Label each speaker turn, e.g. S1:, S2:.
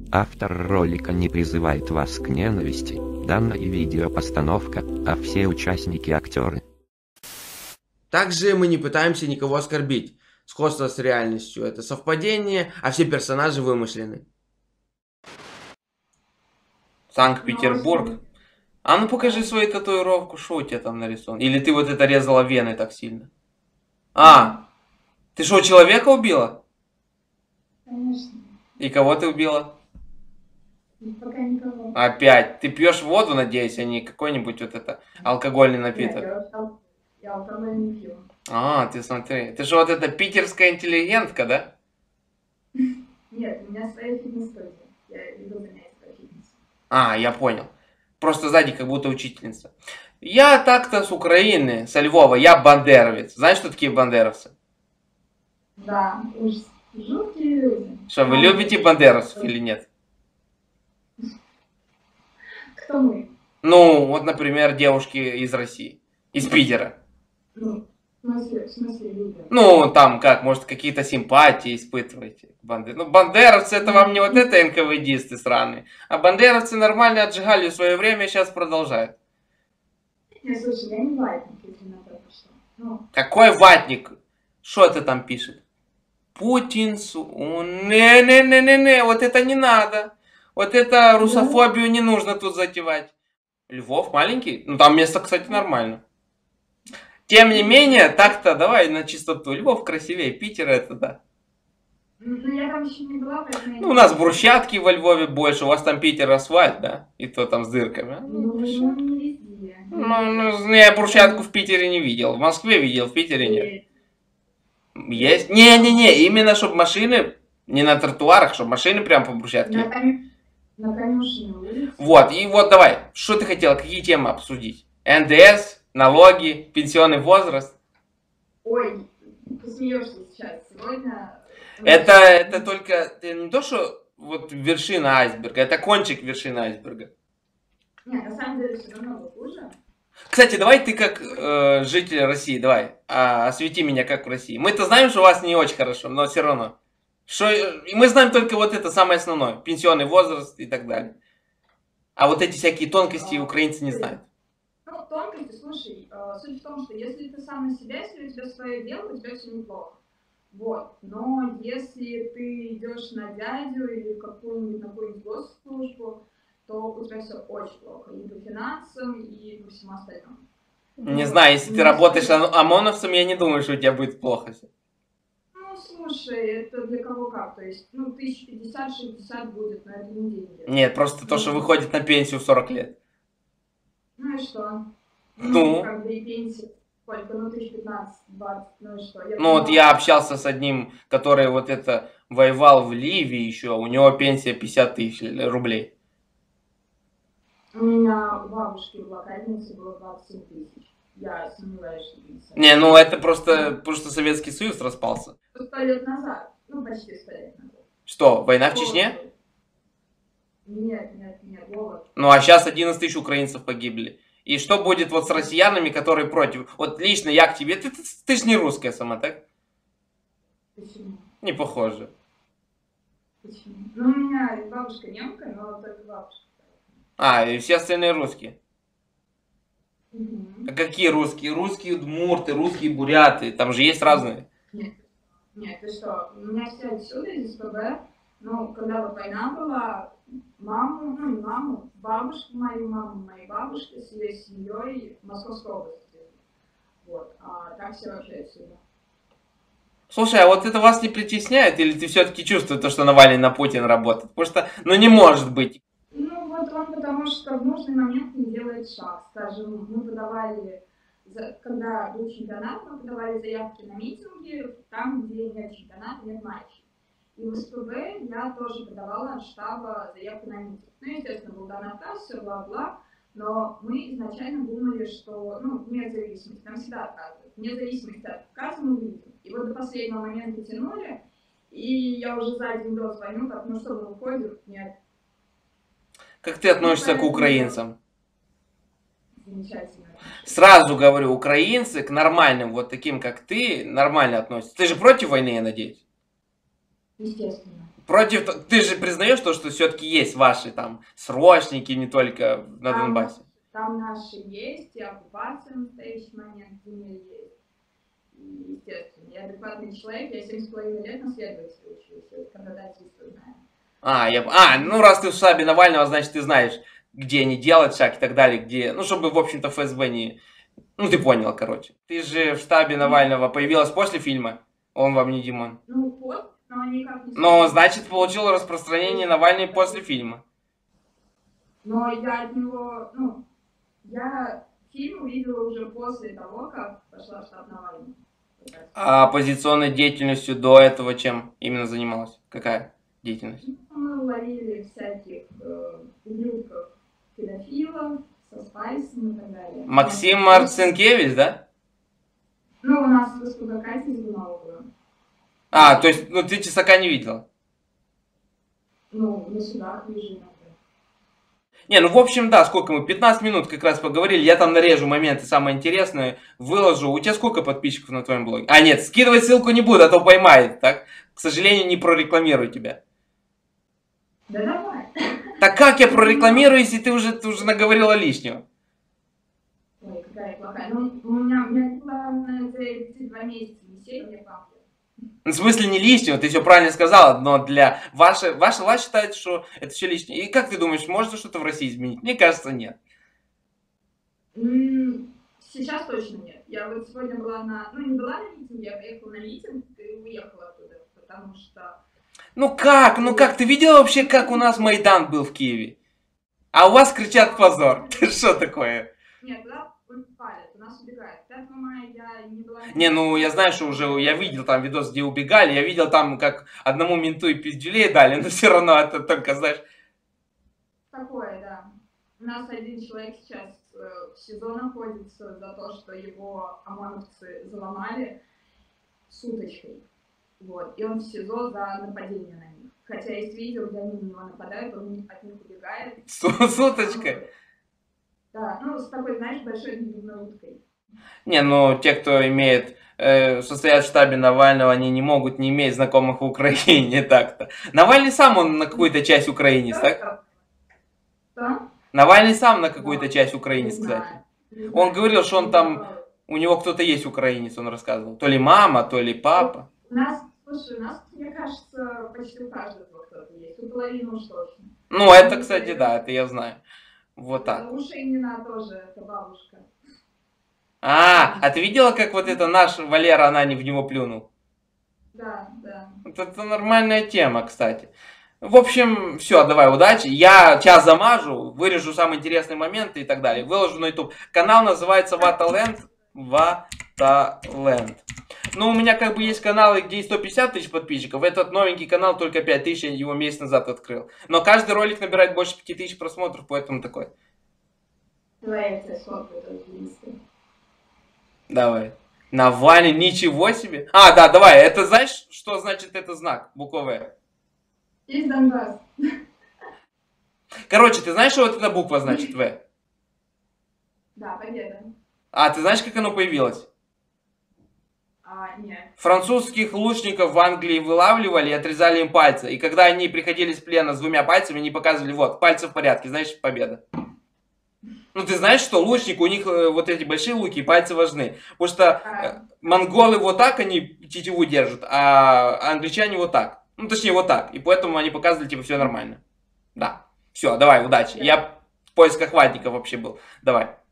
S1: Автор ролика не призывает вас к ненависти. Данная видеопостановка, а все участники актеры.
S2: Также мы не пытаемся никого оскорбить. Сходство с реальностью — это совпадение, а все персонажи вымышлены. Санкт-Петербург. А ну покажи свою татуировку, что у тебя там нарисовано? Или ты вот это резала вены так сильно? А, ты что, человека убила?
S3: Конечно.
S2: И кого ты убила?
S3: Пока никого.
S2: Опять. Ты пьешь воду, надеюсь, а не какой-нибудь вот это алкогольный напиток?
S3: Нет, я алкоголь не пью.
S2: А, ты смотри. Ты же вот эта питерская интеллигентка, да?
S3: Нет, у меня своя фитнес-студия. Я иду занятия по фитнесу.
S2: А, я понял. Просто сзади как будто учительница. Я так-то с Украины, со Львова, я бандеровец. Знаешь, что такие бандеровцы?
S3: Да, ужас. Жуткие люди.
S2: Что, вы любите бандеровцев или нет?
S3: Кто мы?
S2: Ну, вот, например, девушки из России, из Питера.
S3: Ну, в смысле люди?
S2: Ну, там как, может, какие-то симпатии испытываете к Ну, бандеровцы, это вам не вот это НКВДисты сраные. А бандеровцы нормально отжигали в свое время и сейчас продолжают.
S3: Нет, слушай, я не ватник, если на то пошло. Ну,
S2: Какой ватник? Что это там пишет? Путин, не-не-не-не-не, вот это не надо. Вот это русофобию не нужно тут затевать. Львов маленький? Ну, там место, кстати, нормально. Тем не менее, так-то давай на чистоту. Львов красивее Питера, это да.
S3: ну я там еще не была, поэтому...
S2: Ну, у нас брусчатки во Львове больше, у вас там Питер асфальт, да? И то там с дырками.
S3: Ну, не везде.
S2: Ну, я брусчатку в Питере не видел. В Москве видел, в Питере нет. Есть? Не-не-не, именно чтобы машины, не на тротуарах, чтобы машины прям по брусчатке.
S3: На конюшне улице.
S2: Вот, и вот давай, что ты хотела, какие темы обсудить? НДС, налоги, пенсионный возраст?
S3: Ой, посмеешься сейчас. Сегодня...
S2: Это только, это не то, что вот вершина айсберга, это кончик вершины айсберга.
S3: Нет, на самом деле все намного хуже.
S2: Кстати, давай ты как житель России, давай, освети меня как в России. Мы-то знаем, что у вас не очень хорошо, но все равно. И мы знаем только вот это самое основное, пенсионный возраст и так далее. А вот эти всякие тонкости украинцы не знают.
S3: Ну, тонкости, слушай, суть в том, что если ты сам на себя, если у тебя свое дело, у тебя все неплохо. Вот. Но если ты идешь на дядю или на какую-нибудь госслужбу, то у тебя все очень плохо. И по финансам, и по всему остальному.
S2: Не знаю, если ты работаешь ОМОНовцем, я не думаю, что у тебя будет плохо.
S3: Ну, слушай, это для кого как. То есть, ну, 1050-60 будет, но это не деньги.
S2: Нет, просто то, что выходит на пенсию в 40 лет.
S3: Ну и что?
S2: Ну?
S3: Как бы и пенсия. Сколько? Ну, 1015-20, ну и что?
S2: Ну, вот я общался с одним, который вот это воевал в Ливии еще, у него пенсия 50 тысяч рублей.
S3: У меня у бабушки в локальнице было 27 тысяч. Я сомневаюсь, что 50.
S2: Не, ну это просто, потому что Советский Союз распался.
S3: 100 лет назад. Ну, почти 100 лет назад.
S2: Что, война в Чечне?
S3: Нет, голод.
S2: Ну, а сейчас 11 тысяч украинцев погибли. И что будет вот с россиянами, которые против? Вот лично я к тебе, ты ж не русская сама, так?
S3: Почему?
S2: Не похоже.
S3: Почему? Ну, у меня бабушка немка, но только бабушка.
S2: А, и все остальные русские.
S3: Угу.
S2: А какие русские? Русские удмурты, русские буряты, там же есть разные.
S3: Нет, ты что? У меня все отсюда, из СПБ. Ну, когда вот война была, маму, ну не маму, бабушку, мою маму, моей бабушки с ее семьей в Московской области. Вот, а так все вообще отсюда.
S2: Слушай, а вот это вас не притесняет? Или ты все-таки чувствуешь то, что Навальный на Путина работает? Потому что, ну не может быть.
S3: Ну вот он потому что в нужный момент не делает шаг. Скажем, мы подавали, когда был чемпионат, мы подавали заявки на митинги, там, где нет чемпионата, нет матчей. И в СПБ я тоже подавала от штаба заявку на митинг. Ну, естественно, был дан отказ, все бла-бла, но мы изначально думали, что, ну, вне зависимости, нам всегда отказывают, вне зависимости от отказа мы выйдем. И вот до последнего момента тянули, и я уже за день до звоню, так, ну что, мы выходим? Нет.
S2: Как ты относишься к украинцам?
S3: Замечательно.
S2: Сразу говорю, украинцы к нормальным, вот таким как ты, нормально относятся. Ты же против войны, я надеюсь?
S3: естественно.
S2: Ты же признаешь то, что все-таки есть ваши там срочники не только на Донбассе?
S3: Там наши есть, и оккупация в настоящий момент в мире есть. И, естественно, я адекватный человек, я 7,5 лет на следователя учился, законодательство знаю.
S2: Ну раз ты в штабе Навального, значит ты знаешь, где не делать шаг и так далее, где, ну чтобы, в общем-то, ФСБ не... Ну ты понял, короче. Ты же в штабе Навального появилась после фильма, он вам не Димон.
S3: Ну вот, но никак не...
S2: Но, значит, получил распространение Навальный после фильма.
S3: Но я от него, я фильм увидела уже после того, как пошла в штаб Навального.
S2: А оппозиционной деятельностью до этого чем именно занималась? Какая деятельность?
S3: Мы ловили всяких ублюдков, педофилов, со спайсом и так далее.
S2: Максим Марцинкевич, да?
S3: Ну, у нас в СПБ из Гунауга.
S2: То есть, ты Тесака не видела?
S3: Ну, на судах вижу иногда.
S2: Не, в общем, да, сколько мы, 15 минут как раз поговорили, я там нарежу моменты самые интересные, выложу. У тебя сколько подписчиков на твоем блоге? Нет, скидывать ссылку не буду, а то поймает, так? К сожалению, не прорекламирую тебя.
S3: Да давай.
S2: Так как я прорекламирую, если ты уже наговорила лишнего?
S3: Ой, какая я плохая. У меня главное за эти 2 месяца не сеть, мне память.
S2: В смысле не лишнего, ты все правильно сказала, но для ваша власть считает, что это все лишнее. И как ты думаешь, можно что-то в России изменить? Мне кажется, нет.
S3: Сейчас точно нет. Я вот сегодня была не была на митинге, я поехала на митинг и уехала оттуда, потому что...
S2: Ну как? Ты видела вообще, как у нас Майдан был в Киеве? А у вас кричат позор. Ты что такое?
S3: Нет, туда палят, у нас убегают. 5 мая я не была...
S2: Я знаю, что уже, я видел там видос, где убегали, я видел там, как одному менту и пиздюлей дали, но все равно это только, знаешь...
S3: Такое, да. У нас один человек сейчас в СИЗО находится за то, что его ОМОНовцы заломали с уточкой. Вот. И он в СИЗО за нападение на них. Хотя есть видео, где они на него нападают, он от них убегает.
S2: С уточкой?
S3: Да, с такой, знаешь, большой длинной уткой.
S2: Те, кто состоят в штабе Навального, они не могут не иметь знакомых в Украине, так-то. Навальный сам, он на какую-то часть украинец, так?
S3: Да?
S2: Навальный сам на какую-то часть украинец, кстати. Он говорил, что он там, у него кто-то есть украинец, он рассказывал. То ли мама, то ли папа.
S3: Слушай, у нас, мне кажется, почти у каждого кто-то есть. У половины уж точно.
S2: Это, кстати, да, это я знаю. Вот так.
S3: У Шейнина тоже, это бабушка.
S2: А ты видела, как вот это наш Валера, она не в него плюнул?
S3: Да.
S2: Это нормальная тема, кстати. В общем, все, давай, удачи. Я час замажу, вырежу самые интересные моменты и так далее. Выложу на YouTube. Канал называется Ваталенд. Ваталенд. У меня есть каналы, где есть 150 тысяч подписчиков. Этот новенький канал только 5 тысяч, я его месяц назад открыл. Но каждый ролик набирает больше 5 тысяч просмотров, поэтому такой.
S3: Давай я тебя сфоткаю тоже листы.
S2: Давай. Навальный, ничего себе. Да, давай. Это знаешь, что значит это знак? Буква В.
S3: Есть Донбасс.
S2: Короче, ты знаешь, что вот эта буква значит В?
S3: Да, победа.
S2: Ты знаешь, как оно появилось?
S3: Нет.
S2: Французских лучников в Англии вылавливали и отрезали им пальцы. И когда они приходили с плена с 2 пальцами, они показывали, вот, пальцы в порядке, значит, победа. Ты знаешь, что лучник, у них вот эти большие луки, пальцы важны. Потому что монголы вот так, они тетиву держат, а англичане вот так. Точнее, вот так. И поэтому они показывали, типа, все нормально. Да. Все, давай, удачи. Я в поисках ватников вообще был. Давай.